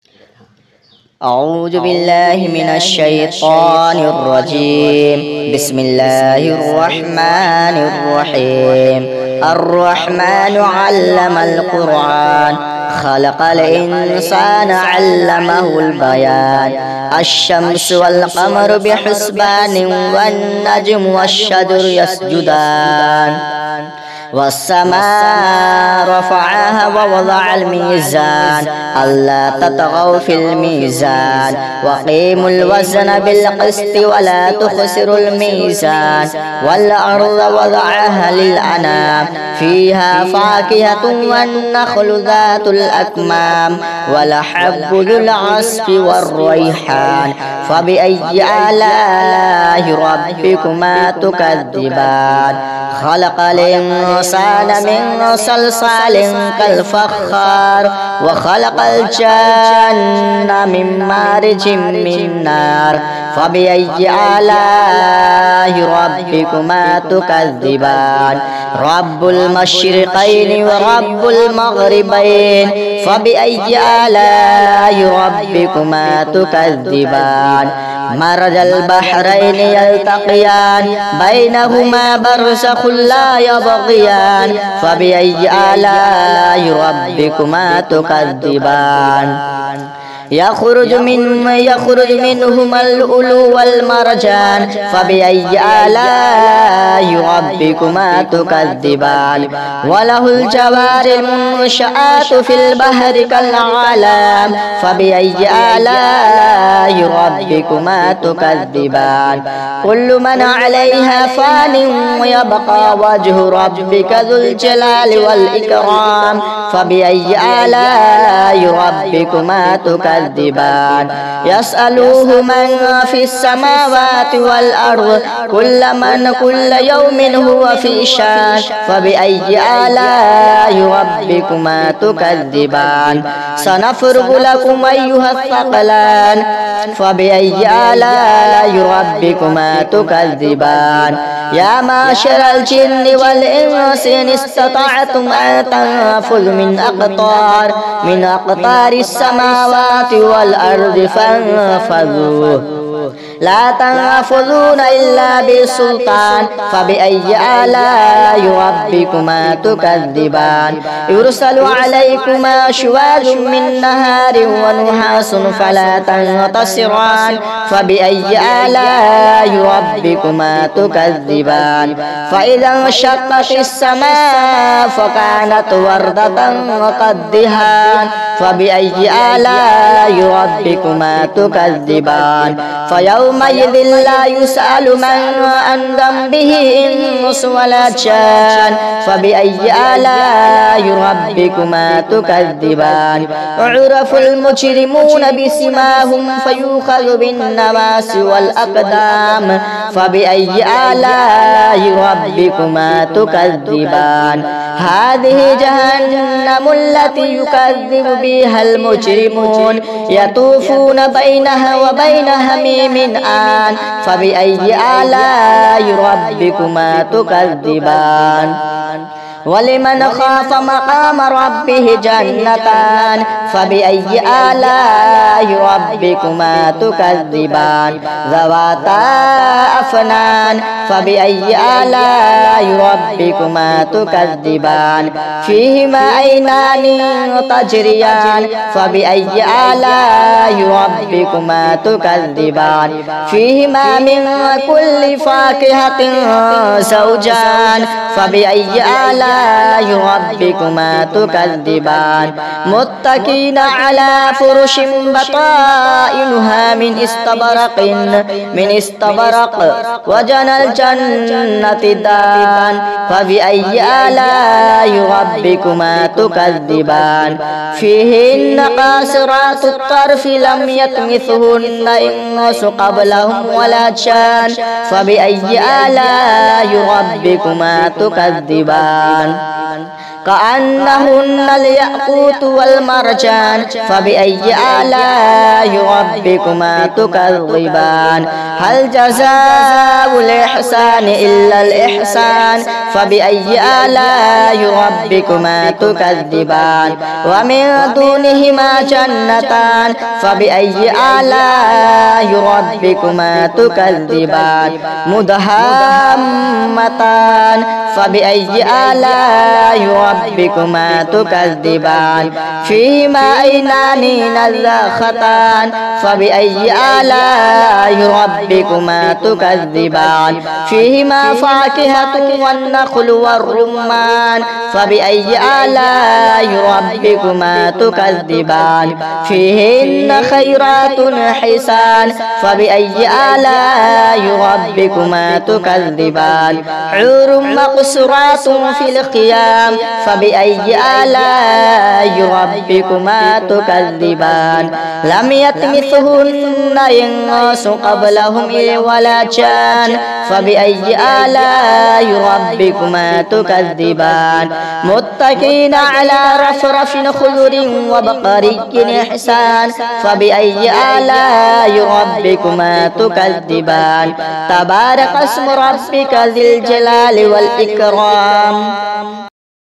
أعوذ بالله من الشيطان الرجيم. بسم الله الرحمن الرحيم. الرحمن علم القرآن خلق الإنسان علمه البيان. الشمس والقمر بحسبان والنجم والشجر يسجدان. والسماء رفعها ووضع الميزان ألا تطغوا في الميزان وأقيموا الوزن بالقسط ولا تخسروا الميزان. والأرض وضعها للأنام فيها فاكهة والنخل ذات الأكمام والحب ذو العصف والريحان. فبأي آلاء ربكما تكذبان؟ خلق الإنسان من صلصال كالفخار وخلق الجن من مارج من نار. فبأي آلاء ربكما تكذبان؟ رب المشرقين ورب المغربين. فبأي آلاء ربكما تكذبان؟ مرج البحرين يلتقيان بينهما برزخ لا يبغيان. فبأي آلاء ربكما تكذبان؟ يخرج منهما اللؤلؤ والمرجان. فبأي آلاء ربكما تكذبان؟ وله الجوار المنشآت في البحر كالأعلام. فبأي آلاء ربكما تكذبان؟ كل من عليها فان ويبقى وجه ربك ذو الجلال والإكرام. فبأي آلاء ربكما تكذبان؟ يسألوه من في السماوات والأرض كل يوم هو في شان. فبأي آلاء ربكما تكذبان؟ سنفرغ لكم أيها الثقلان. فبأي آلاء ربكما تكذبان؟ يا معشر الجن والإنس إن استطعتم أن تنفذوا من أقطار السماوات والأرض فانفذوا لا تنفذون إلا بسلطان. فبأي آلاء ربكما تكذبان؟ يرسل عليكما شواظ من نهار ونحاس فلا تنتصران. فبأي آلاء ربكما تكذبان؟ فإذا انشقت السماء فكانت وردة كالدهان. فبأي آلاء ربكما تكذبان؟ فيومئذ لا يسأل من عن ذنبه إنس ولا جان. فبأي آلاء ربكما تكذبان؟ عرف المجرمون بسماهم فيؤخذ بالنواصي والأقدام. فبأي آلاء ربكما تكذبان؟ هذه جهنم التي يكذب بها المجرمون يطوفون بينها وبين حميم آن. فبأي آلاء ربكما تكذبان؟ ولمن خاف مقام ربه جنتان. فبأي آلاء ربكما تكذبان؟ ذواتا أفنان. فبأي آلاء ربكما تكذبان؟ فيهما عينان تجريان. فبأي آلاء ربكما تكذبان؟ فيهما من كل فاكهة زوجان. فبأي آلاء ربكما تكذبان؟ متكئين على فرش بطائنها من استبرق وجنى الجنة دان. فبأي آلاء ربكما تكذبان؟ فيهن قاصرات الطرف لم يطمثهن إنس قبلهم ولا جان. فبأي آلاء ربكما تكذبان؟ كأنهن الياقوت والمرجان فبأي آلاء ربكما تكذبان هل جزاء الإحسان إلا الإحسان فبأي آلاء ربكما تكذبان ومن دونهما جنتان فبأي آلاء ربكما تكذبان مدهامتان فبأي آلاء ربكما تكذبان فيهما عينان نضاختان فبأي آلاء ربكما تكذبان فيهما فاكهة والنخل والرمان فبأي آلاء ربكما تكذبان فيهن خيرات حسان فبأي آلاء ربكما تكذبان حور مقصورات في الخيام فبأي آلاء ربكما تكذبان لم يطمثهن إنس قبلهم ولا جان فبأي آلاء ربكما تكذبان متكئين على رفرف خضر وبقري حسان فبأي آلاء ربكما تكذبان تبارك اسم ربك ذي الجلال والإكرام